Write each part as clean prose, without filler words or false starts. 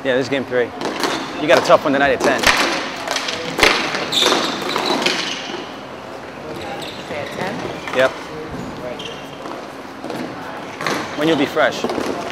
Yeah, this is game 3. You got a tough one tonight at 10. Okay, at 10? Yep. When you'll be fresh.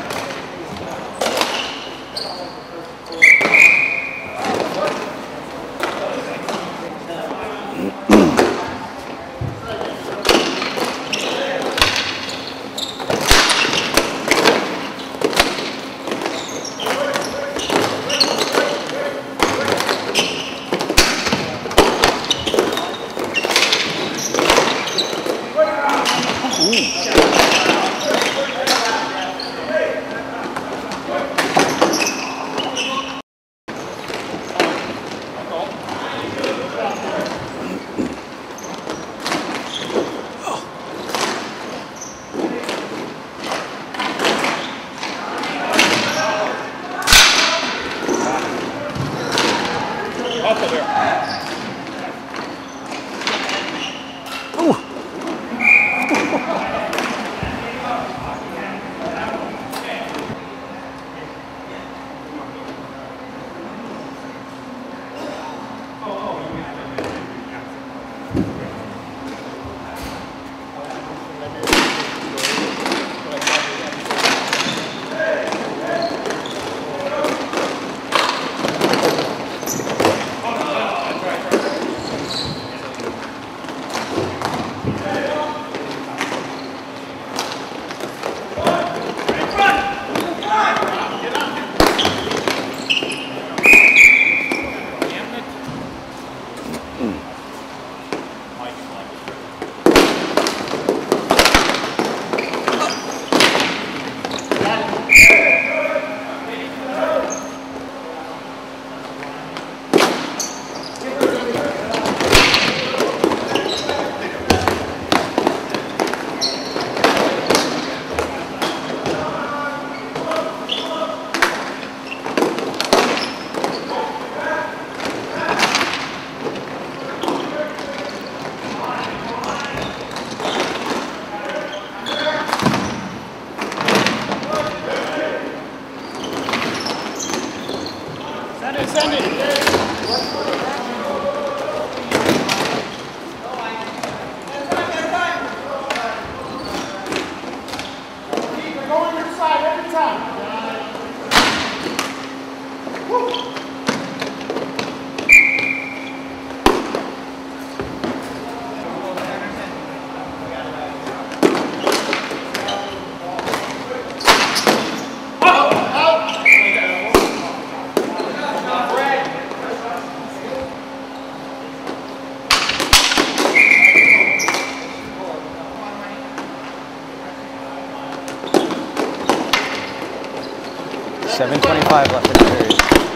.25 left in the period.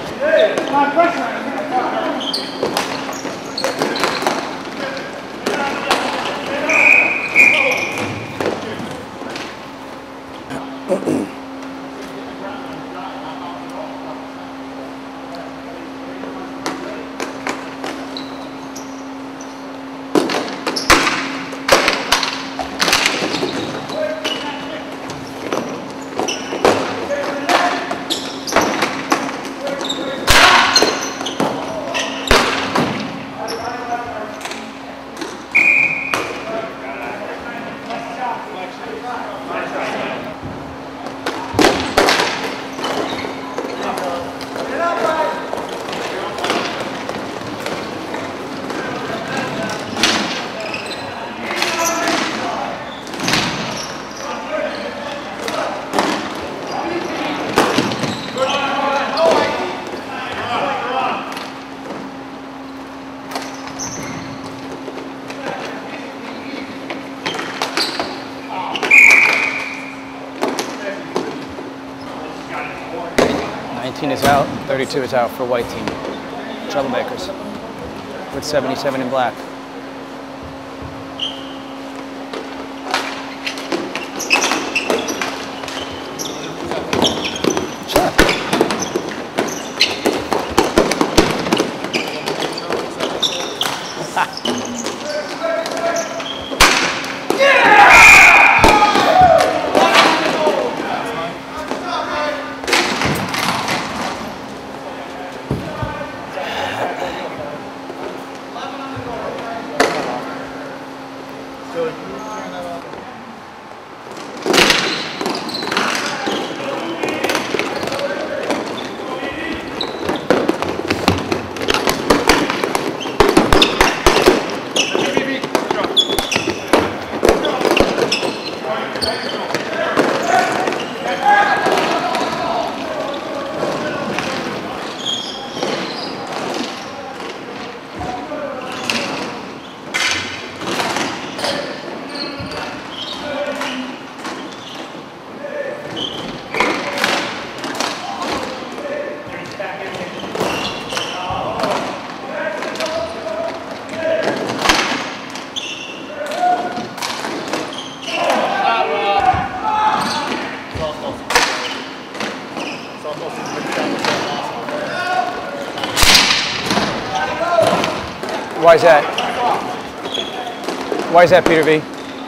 Is out, 32 is out for white team. Troublemakers with 77 in black. Why is that? Why is that, Peter V?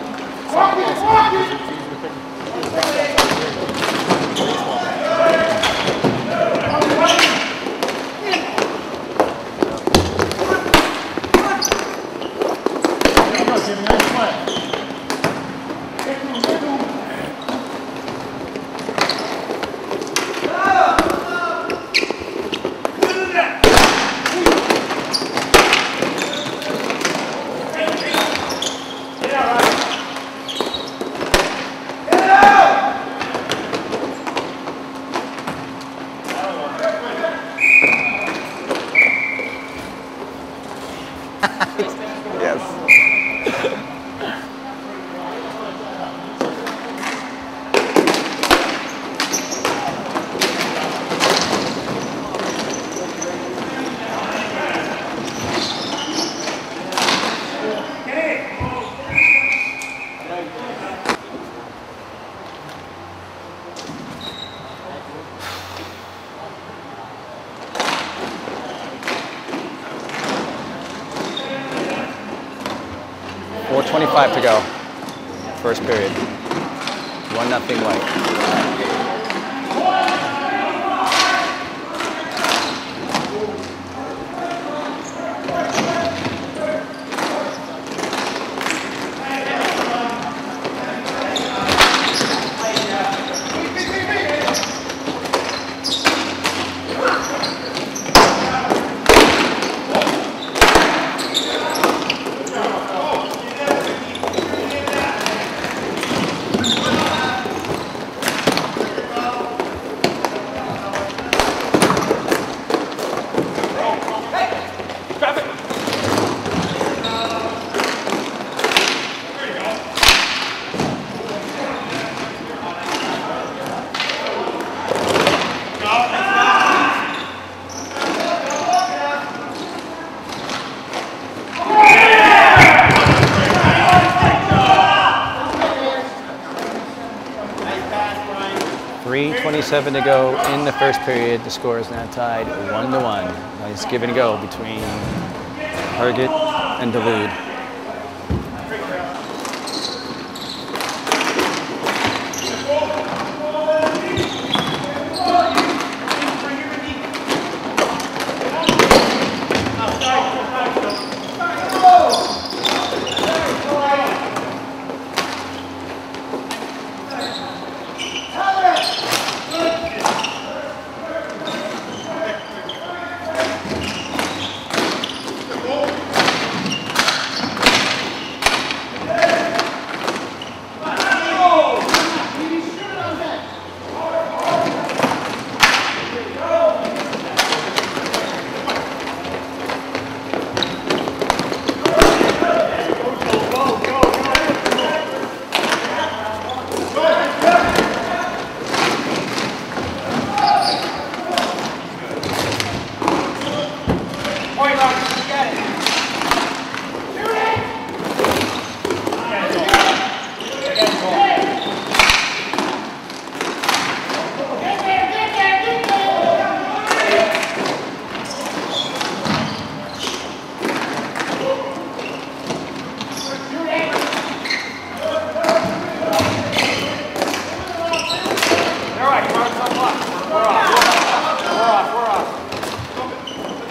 Yes. 4:25 to go. First period. 1-0 White. .27 to go in the first period. The score is now tied 1-1. Nice give and go between Herget and Delude.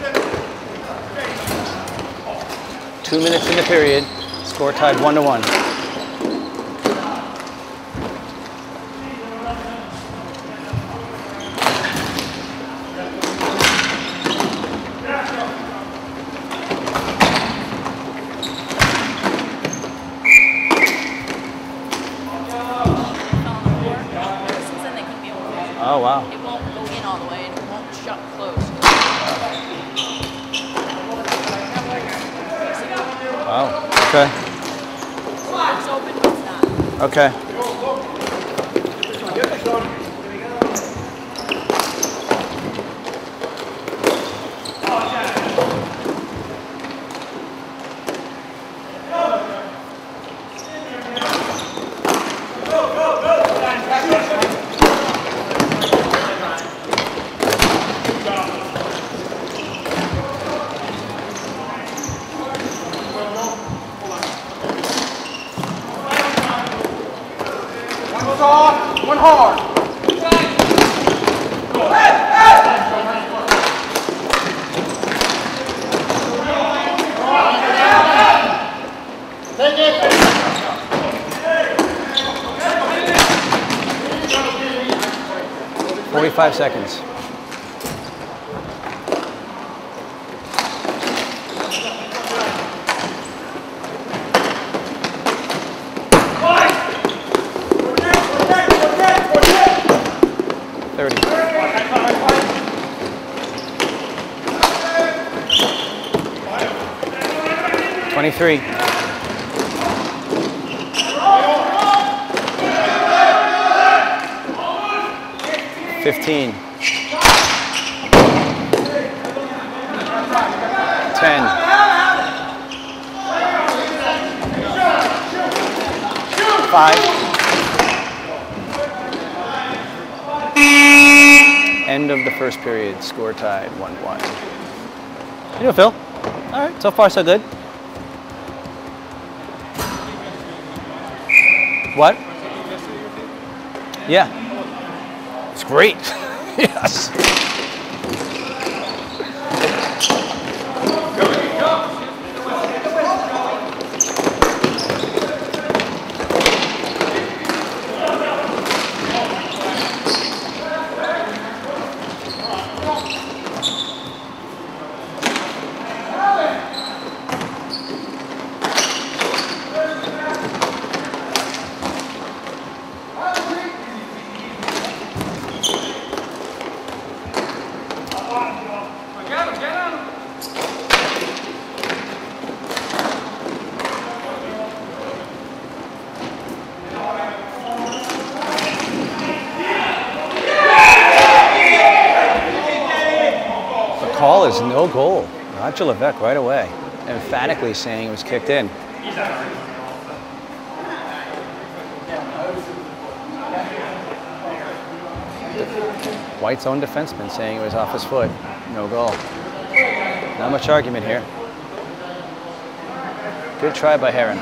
Two minutes in the period, score tied 1-1. Oh, wow. It won't go in all the way and it won't shut close. Wow. Okay. It's open, but it's not. Okay. One hard. Take it. 45 seconds. Three. 15. 10. 5. End of the first period. Score tied 1-1. You know, Phil. All right. So far, so good. What? Yeah. It's great. Yes. Call is no goal. Roger Levesque right away, emphatically saying it was kicked in. White's own defenseman saying it was off his foot. No goal. Not much argument here. Good try by Heron.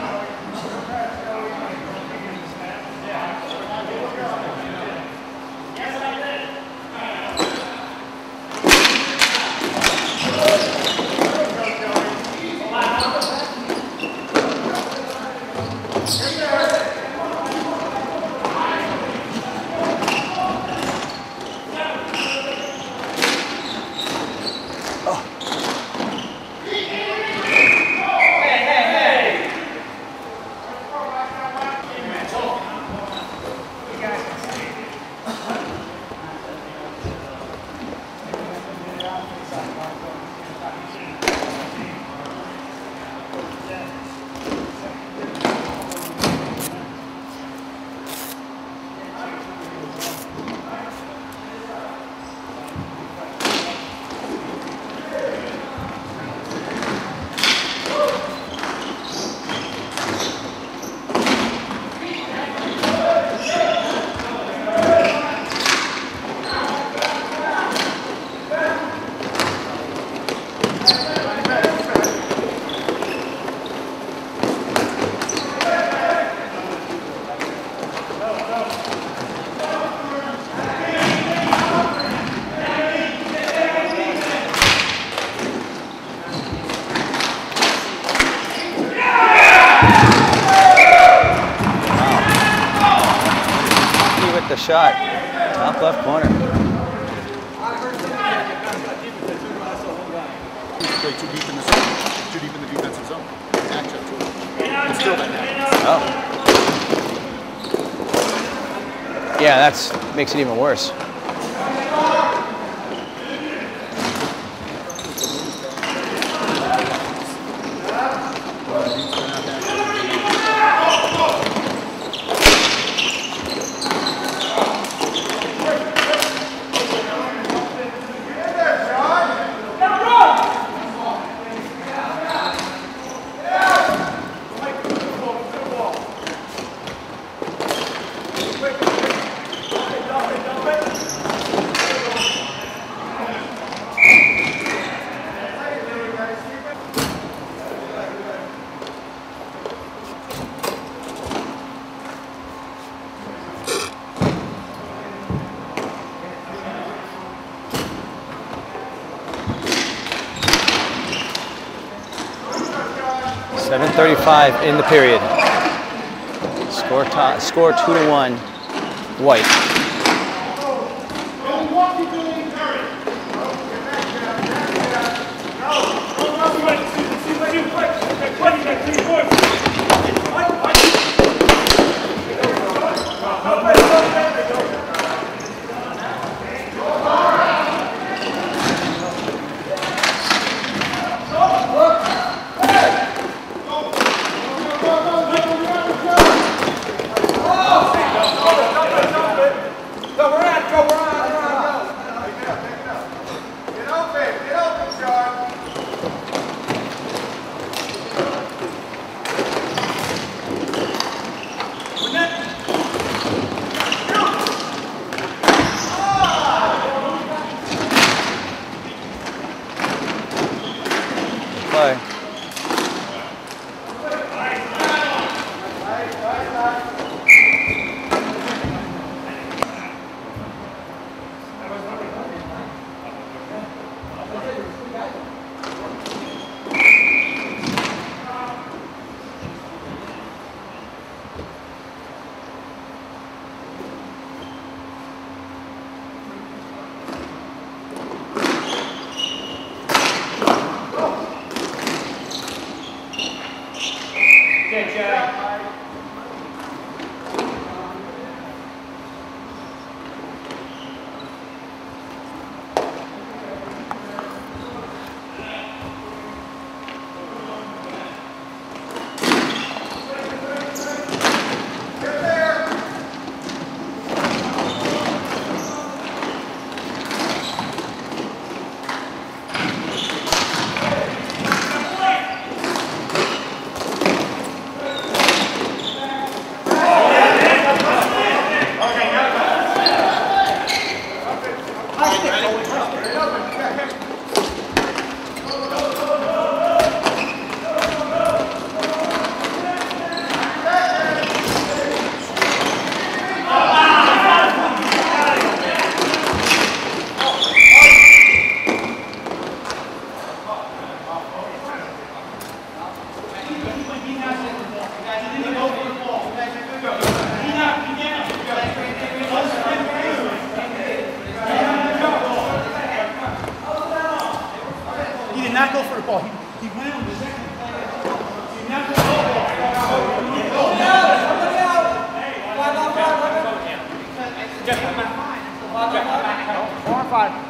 The shot, top left corner. Play too deep in the zone, too deep in the defensive zone. Match up to it. It's still that happens. Oh. Yeah, that's makes it even worse. 1:35 in the period. Score 2-1, White. Not go for the ball. He went on the second play. He did not go for the ball. 4 or 5.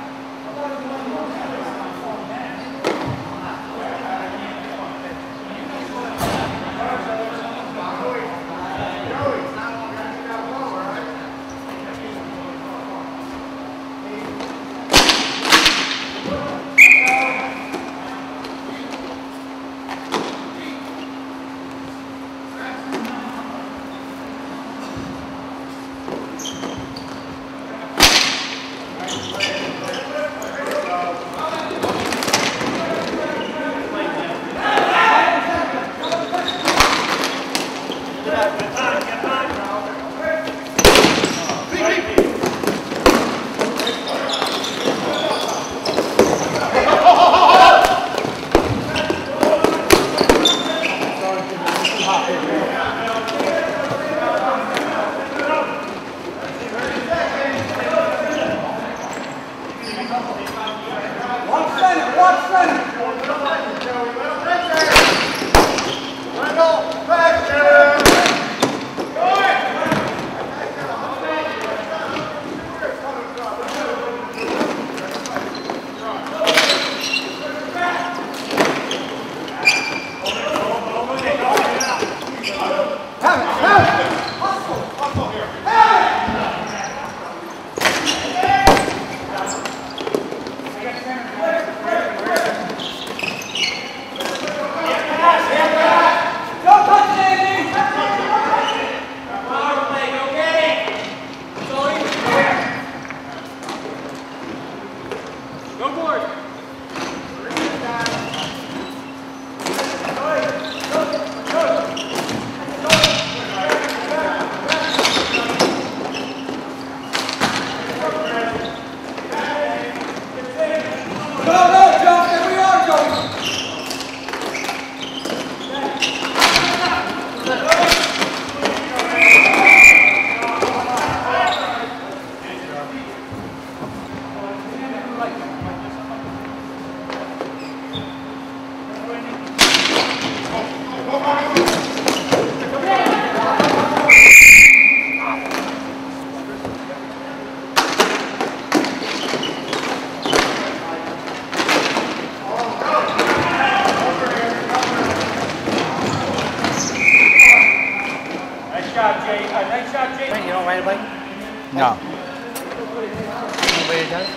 shot, Jay. Nice shot, Jay. You don't ride a bike? No. Nobody does?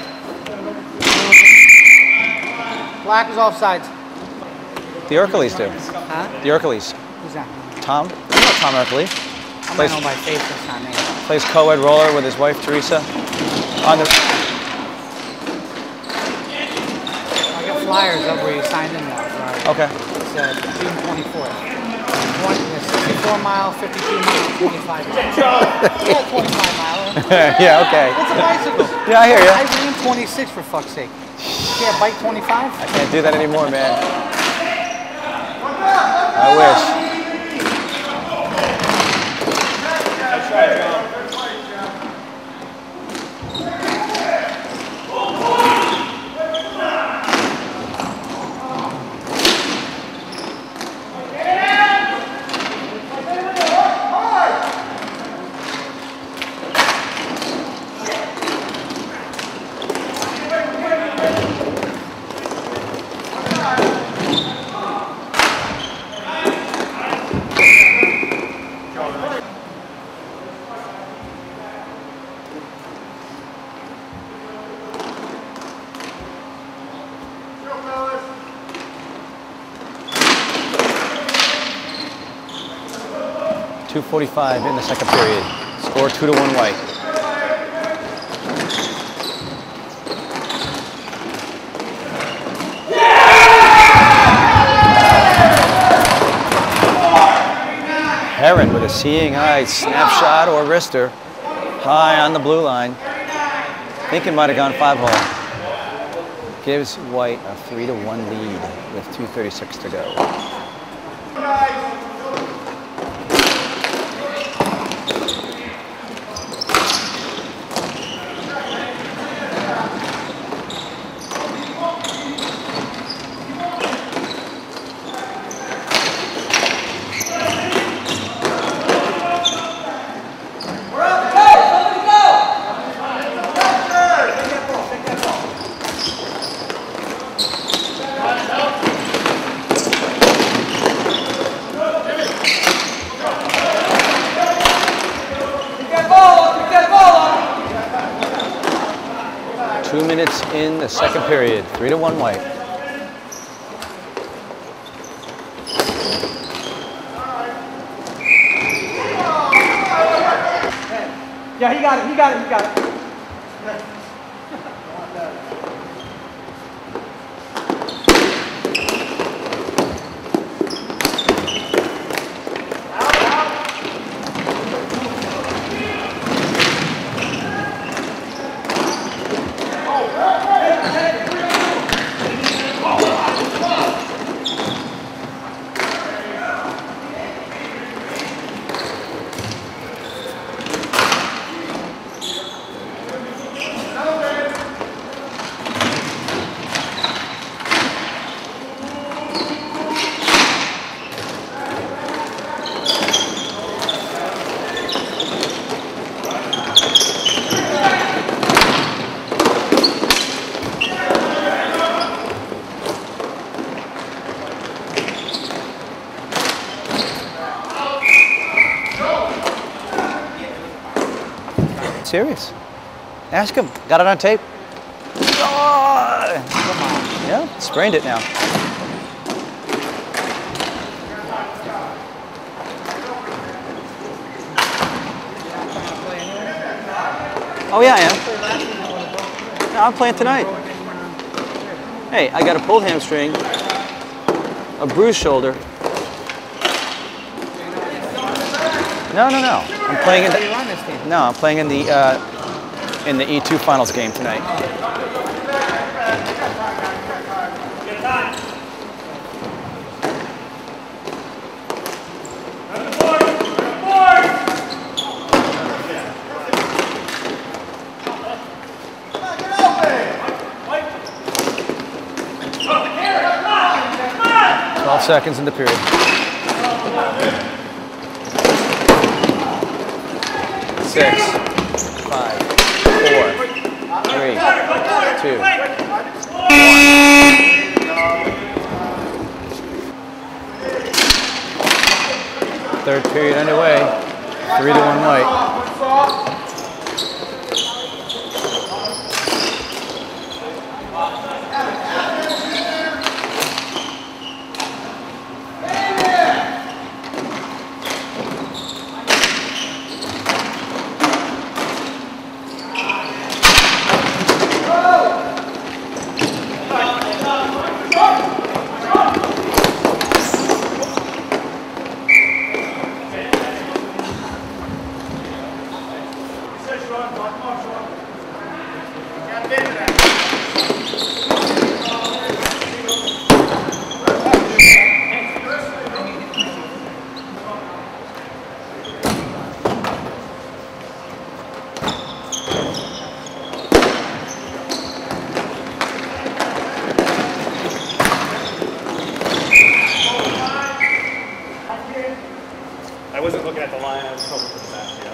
Black is offsides. The Urkeles do. Huh? The Urkeles. Who's that? Tom? You know Tom Urkeley. I might know my face this time, man. Plays co-ed roller with his wife, Teresa. On the... I got flyers up where you signed in now. Okay. It's June 24th. 64 mile, 52 mile, 25 miles. 25 mile. Yeah, okay. It's a bicycle. Yeah, I hear you. I ran 26 for fuck's sake. You can't bike 25? I can't do that anymore, man. I wish. 2:45 in the second period. Score 2-1 White. Heron with a seeing eye snapshot or wrister high on the blue line. I think it might have gone 5-hole. Gives White a 3-1 lead with 2:36 to go. In the second period, 3-1 White. Yeah, he got it, he got it, he got it. Serious. Ask him. Got it on tape. Oh! Yeah, sprained it now. Oh yeah, I am. No, I'm playing tonight. Hey, I got a pulled hamstring, a bruised shoulder. No. I'm playing in the, no, I'm playing in the E2 finals game tonight. Good time. 12 seconds in the period. 6, 5, 4, 3, 2. Third period underway. 3-1 white. I wasn't looking at the line, I was hoping for the basket.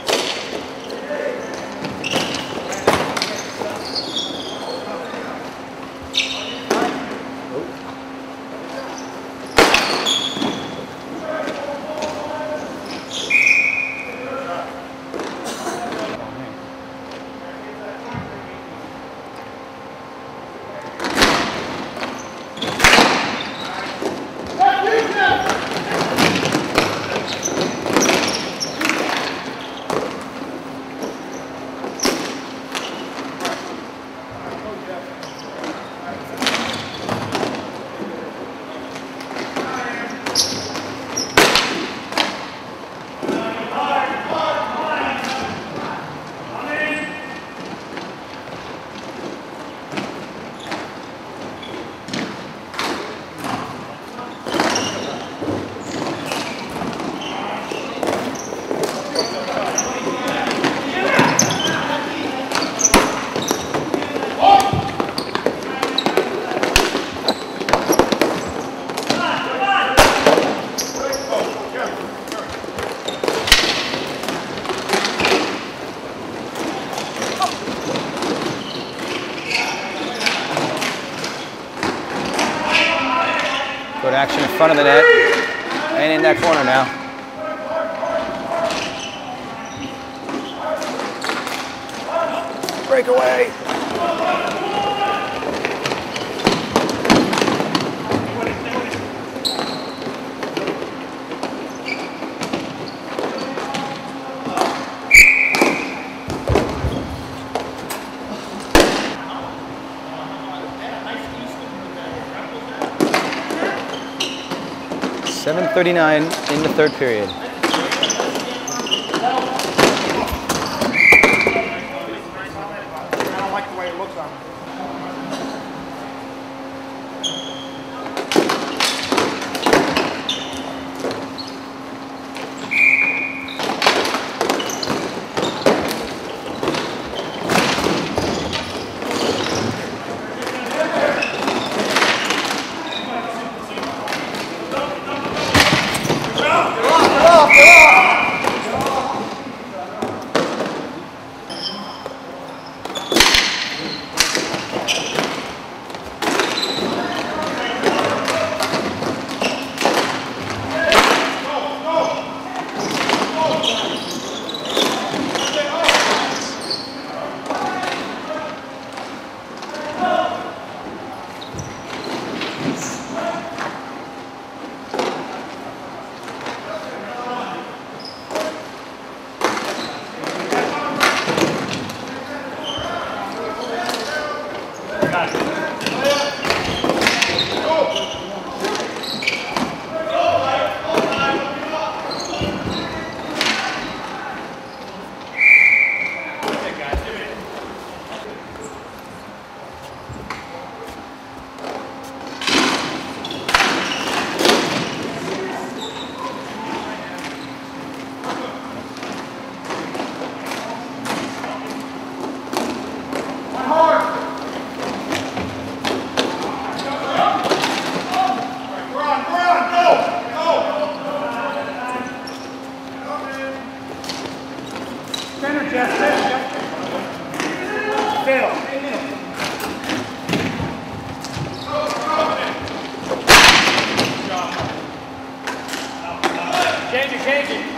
Good action in front of the net and in that corner now. Breakaway. .39 in the third period. I don't like the way it looks on me. Change it.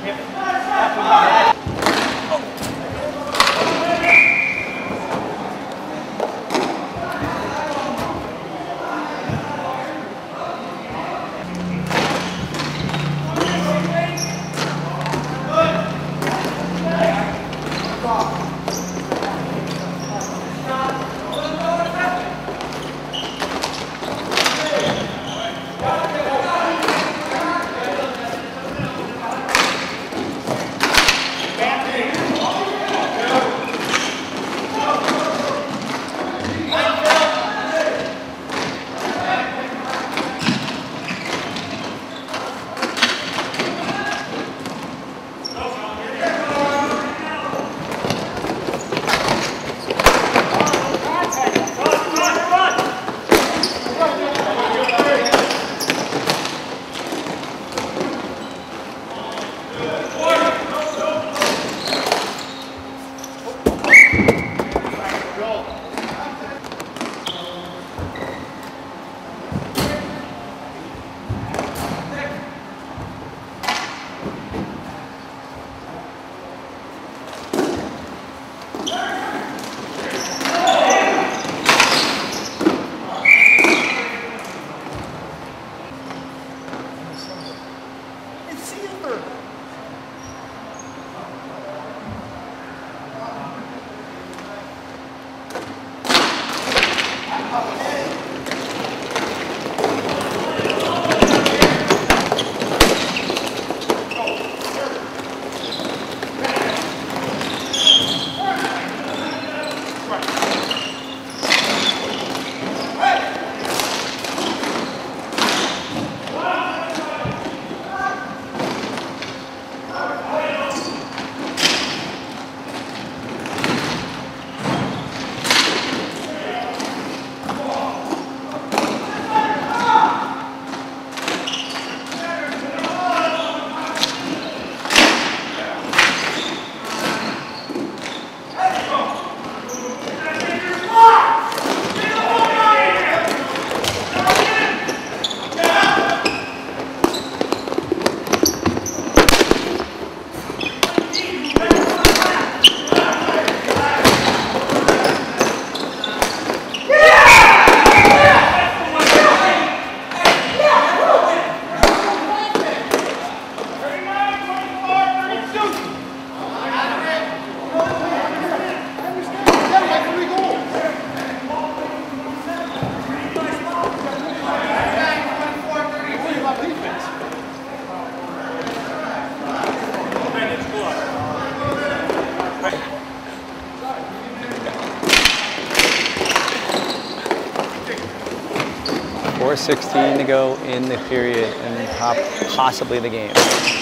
.416 to go in the period and possibly the game.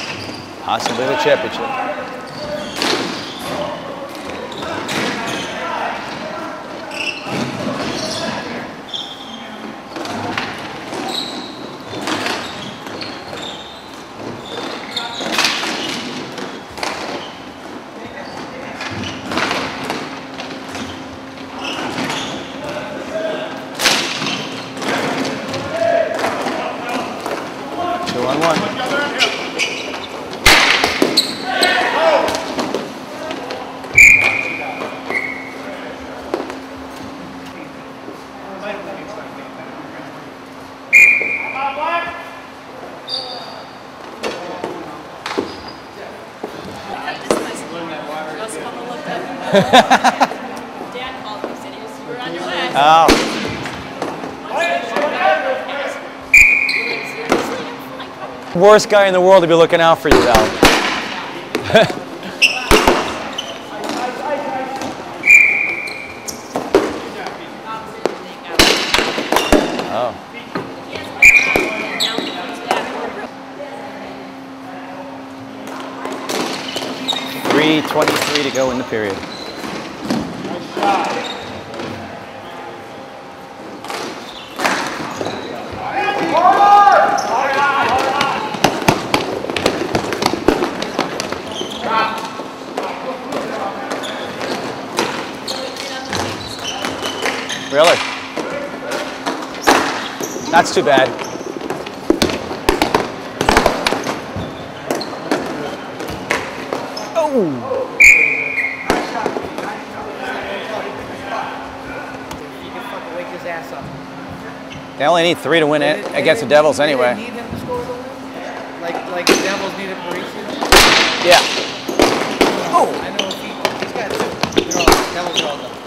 Possibly the championship. Dad called me, said you were on your way. Oh. Worst guy in the world to be looking out for you, Val. Oh. 3:23 to go in the period. Really? That's too bad. can fucking wake his ass up. They only need 3 to win it against the Devils anyway. They need him to score to win? Like the Devils needed Parisi? Yeah. Oh! I know he's got 2. Devils are all done.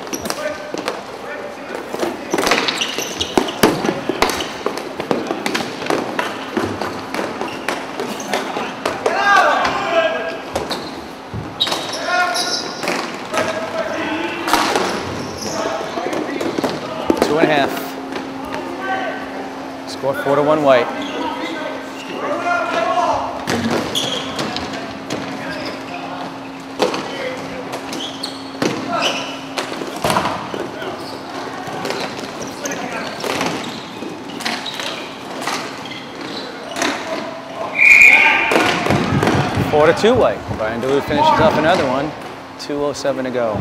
Two and a half. Score 4-1 White. Four to 2 White. Brian Delude finishes off another one. 2:07 to go.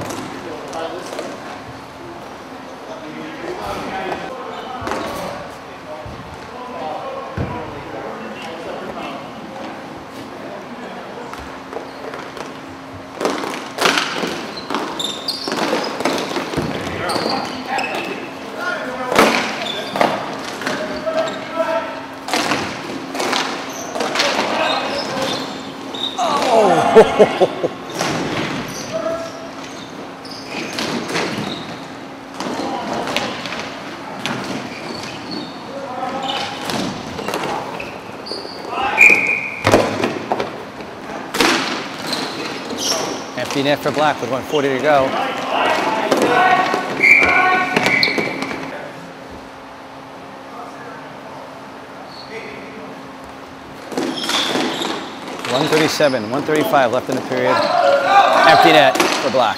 Empty net for Black with 1:40 to go. .137, 1:35 left in the period. Empty net for Black.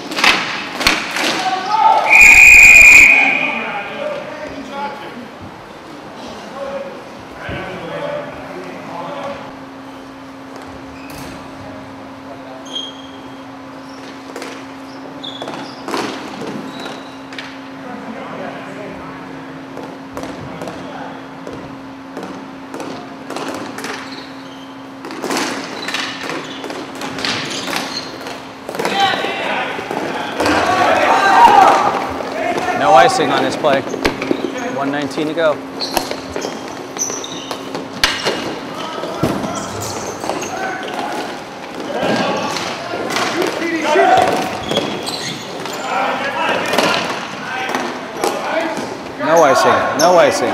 No icing on this play. 1:19 to go. No icing, no icing.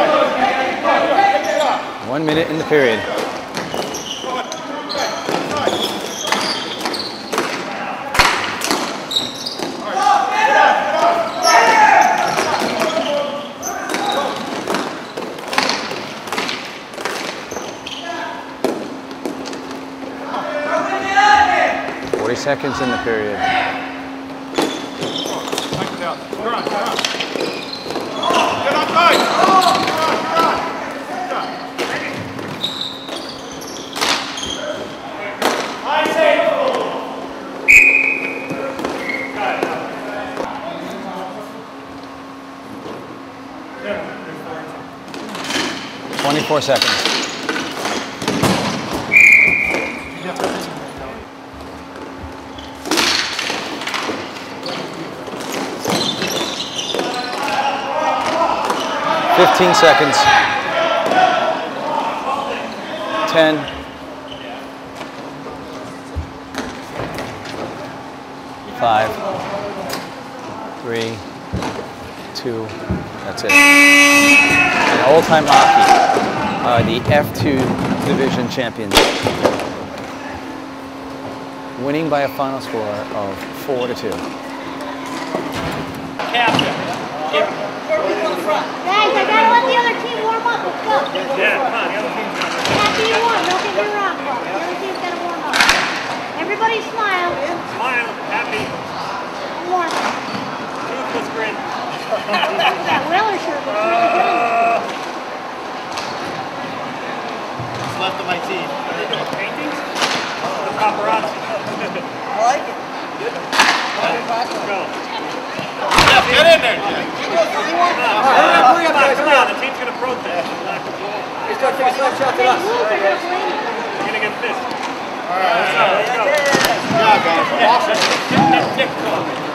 1 minute in the period. Seconds in the period. Get on tight! You're 24 seconds. 15 seconds. 10. 5. 3. 2. That's it. In old-time hockey, the F2 division champions, winning by a final score of 4-2. Captain. Guys, I gotta let the other team warm up. Let's go. Yeah, come on, the other team's coming. Happy you won. Don't get me wrong, but the other team's gotta warm up. Everybody smile. Smile, happy, And warm up. toothless grin. That Whaler shirt looks really good. What's left of my team? Are they doing paintings? The paparazzi. I like it. Let's go. Jeff, get in there, Jeff. Come on, the team's gonna protest. Hey, start taking slap shots at us. They're not blaming. You're gonna get pissed. All right, let's go. Awesome.